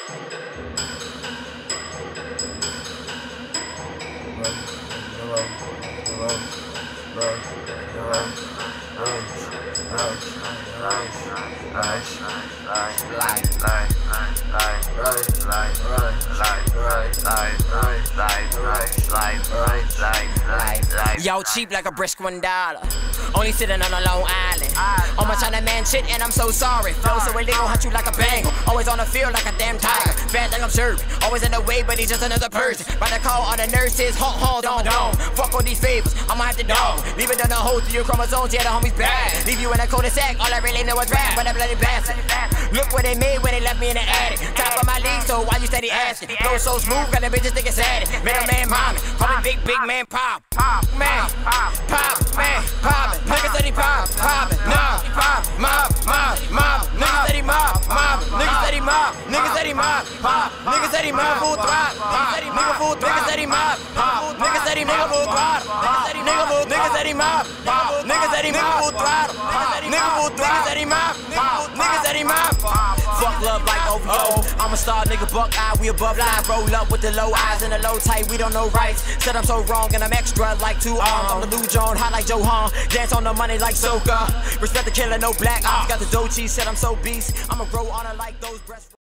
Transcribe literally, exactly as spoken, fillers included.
Yo, cheap like a brisk one dollar. Only sitting on a Long Island. On my China man shit, and I'm so sorry. Flow so they gon' hunt you like a bangle. Always on the field like a damn tiger. Bad like I'm sure. Always in the way, but he's just another person. By the call all the nurses, honk honk on dome. Fuck all these favors, I'ma have to dog. Leave it on the hole through your chromosomes, yeah, the homies bad. Leave you in a cul-de-sac, all I really know is rap, but that bloody bastard. Look what they made when they left me in the attic. Top of my league, so why you steady asking? Flow so smooth, got the bitches think it's sad. Middle man mommy, call me big, big man pop. Pop, man, pop, man, pop. Niggas steady pop, pop, nah, pop, mob, mob, mob. Niggas steady mob, mob. Niggas steady mob, niggas steady mob, pop. Niggas steady mob, full throttle. Nigga full, niggas steady mob, pop. Niggas steady nigga full throttle. Nigga full, niggas steady mob, pop. Niggas steady mob, full throttle. Nigga full, niggas steady mob, pop. Niggas steady mob. Fuck love like O V O. I'm a star, nigga, buck eye, we above line. Roll up with the low eyes and the low tight, we don't know rights. Said I'm so wrong and I'm extra like two arms. I'm the Lou John, hot like Joe Han. Dance on the money like Soca. Respect the killer, no black ops. Got the dough cheese, said I'm so beast. I'ma grow on her like those breasts.